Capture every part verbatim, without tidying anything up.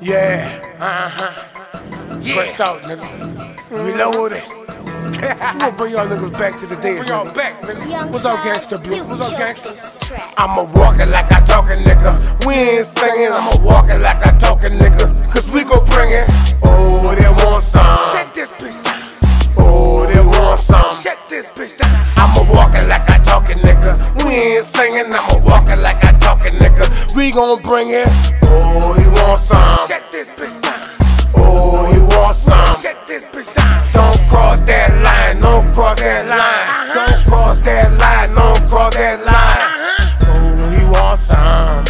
Yeah, uh-huh. Yeah. Crushed out, nigga. Reloaded. We gonna bring y'all niggas back to the days. Bring y'all back, nigga. What's up, gangsta blue? What's up, gangsta? I'ma walk it like I talkin', nigga. We ain't singing, I'ma walk it like I talkin', nigga. Cause we gon' bring it. Oh, they want some. Shut this bitch down. Oh, they want some. Shut this bitch down. I'ma walk it like I talkin', nigga. We ain't singing, I'ma walk it like I talkin', nigga. We gon' bring it. Oh, he want some. Shut this bitch down. Oh, he want some. Shut this bitch down. Don't cross that line, don't cross that line. Uh-huh. Don't cross that line, don't cross that line. Uh-huh. Oh, he want some.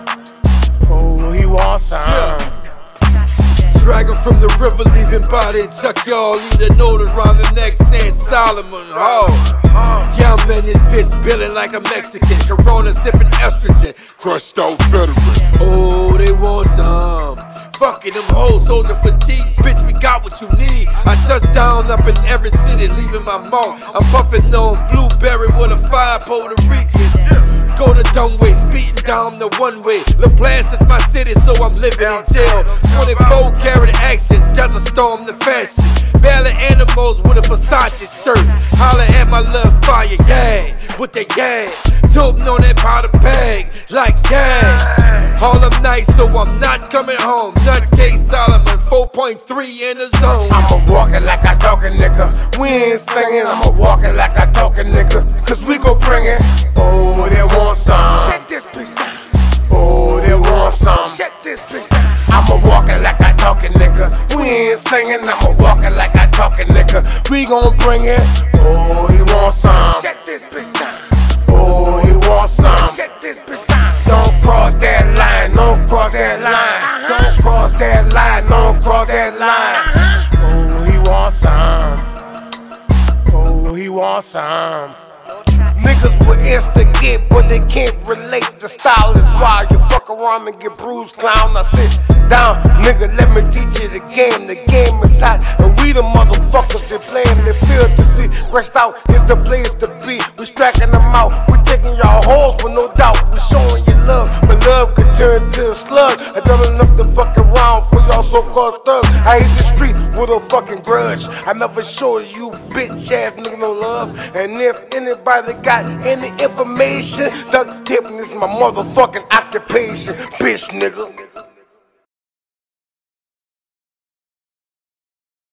Oh, he want some. Yeah. Drag him from the river, leave him body and chuck y'all. Leave the note around the neck saying Solomon. Oh, yeah, I'm in this bitch billing like a Mexican. Corona sipping estrogen. Crushed out veteran. Oh, they want some. Fucking them hoes, soldier fatigue. Bitch, we got what you need. I touch down up in every city, leaving my mark. I'm puffing on blueberry with a fire Puerto Rican. Go to Dunway, speeding down the one way. La Blast is my city, so I'm living in jail. twenty-four karat action, desert storm the fashion. Barely animals with a Versace shirt. Holla at my little fire, yeah, with the yeah. Tubing on that powder bag, like yeah. All them nights, so I'm not coming home. Nutcase Solomon, four point three in the zone. I'ma walk it like I talkin', nigga. We ain't singing, I'ma walk it like I talkin', nigga. Cause we gon' bring it. Oh, they want some. Shut this bitch down. Oh, they want some. Shut this bitch down. I'ma walk it like I talkin', nigga. We ain't singing, I'ma walk it like I talkin', nigga. We gon' bring it. Oh, he want some. Shut this bitch down. Oh, he want some. Shut this bitch down. Don't cross that line, don't cross that line. Uh-huh. Don't cross that line, don't cross that line. Uh-huh. Oh, he want some. Oh, he want some. Niggas will instigate, but they can't relate. The style is wild. You fuck around and get bruised, clown. I sit down, nigga, let me teach you the game. The game is hot, and we the motherfuckers they playing. They feel to see. Crushed out is the place to be. We striking them out. We taking y'all hoes with no doubt. We showing you love, but love could turn to a slug. I don't enough to fuck around for y'all so-called thugs. I hit the street with a fucking grudge. I never show you bitch ass nigga no love. And if anybody got any information, duct tipping is my motherfucking occupation, bitch nigga.